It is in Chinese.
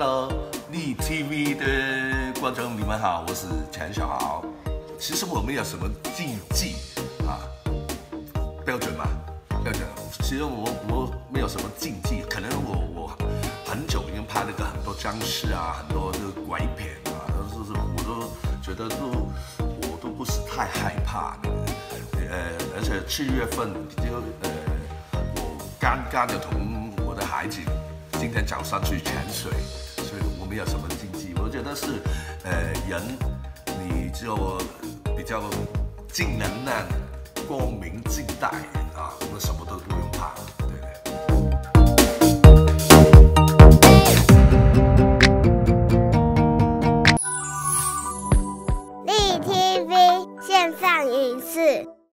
Hello， 立 TV 的观众，你们好，我是陈小豪。其实我没有什么禁忌啊，标准嘛，标准。其实我没有什么禁忌，可能我很久已经拍了很多僵尸啊，很多的鬼片啊，我都觉得我都不是太害怕的。而且7月份我刚刚就同我的孩子今天早上去潜水，所以我没有什么禁忌。我觉得是人你就比较尽能量、光明正大啊，我什么都不用怕，对立 TV 线上影视。